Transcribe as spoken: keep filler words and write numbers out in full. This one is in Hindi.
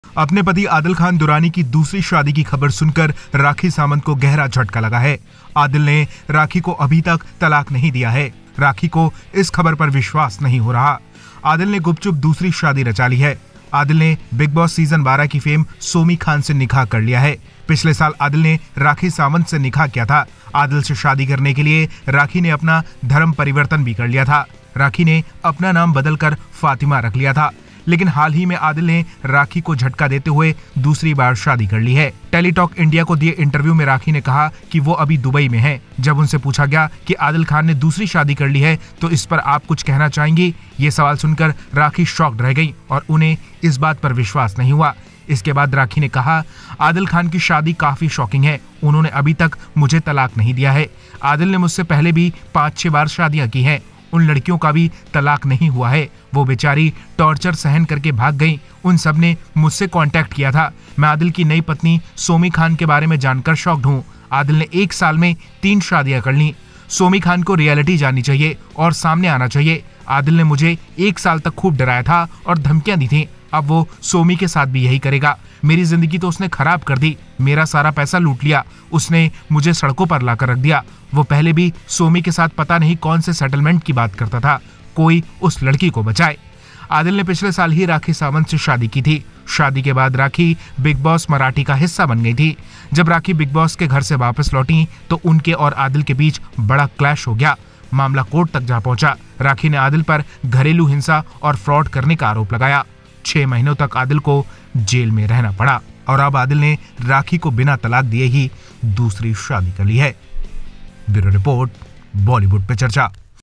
अपने पति आदिल खान दुरानी की दूसरी शादी की खबर सुनकर राखी सावंत को गहरा झटका लगा है। आदिल ने राखी को अभी तक तलाक नहीं दिया है। राखी को इस खबर पर विश्वास नहीं हो रहा। आदिल ने गुपचुप दूसरी शादी रचा ली है। आदिल ने बिग बॉस सीजन बारह की फेम सोमी खान से निकाह कर लिया है। पिछले साल आदिल ने राखी सावंत से निकाह किया था। आदिल से शादी करने के लिए राखी ने अपना धर्म परिवर्तन भी कर लिया था। राखी ने अपना नाम बदलकर फातिमा रख लिया था, लेकिन हाल ही में आदिल ने राखी को झटका देते हुए दूसरी बार शादी कर ली है। टेलीटॉक इंडिया को दिए इंटरव्यू में राखी ने कहा कि वो अभी दुबई में है। जब उनसे पूछा गया कि आदिल खान ने दूसरी शादी कर ली है तो इस पर आप कुछ कहना चाहेंगी, ये सवाल सुनकर राखी शॉक्ड रह गई और उन्हें इस बात पर विश्वास नहीं हुआ। इसके बाद राखी ने कहा, आदिल खान की शादी काफी शॉकिंग है। उन्होंने अभी तक मुझे तलाक नहीं दिया है। आदिल ने मुझसे पहले भी पाँच छह बार शादियां की हैं। उन लड़कियों का भी तलाक नहीं हुआ है। वो बेचारी टॉर्चर सहन करके भाग गई। उन सब ने मुझसे कांटेक्ट किया था। मैं आदिल की नई पत्नी सोमी खान के बारे में जानकर शॉक्ड हूँ। आदिल ने एक साल में तीन शादियां कर ली। सोमी खान को रियलिटी जाननी चाहिए और सामने आना चाहिए। आदिल ने मुझे एक साल तक खूब डराया था और धमकियां दी थी। अब वो सोमी के साथ भी यही करेगा। मेरी जिंदगी तो उसने खराब कर दी। मेरा सारा पैसा लूट लिया। उसने मुझे सड़कों पर लाकर रख दिया। वो पहले भी सोमी के साथ पता नहीं कौन से सेटलमेंट की बात करता था। कोई उस लड़की को बचाए। आदिल ने पिछले साल ही राखी सावंत से शादी की थी। शादी के बाद राखी बिग बॉस मराठी का हिस्सा बन गई थी। जब राखी बिग बॉस के घर से वापस लौटी तो उनके और आदिल के बीच बड़ा क्लैश हो गया। मामला कोर्ट तक जा पहुंचा। राखी ने आदिल पर घरेलू हिंसा और फ्रॉड करने का आरोप लगाया। छह महीनों तक आदिल को जेल में रहना पड़ा और अब आदिल ने राखी को बिना तलाक दिए ही दूसरी शादी कर ली है। ब्यूरो रिपोर्ट, बॉलीवुड पे चर्चा।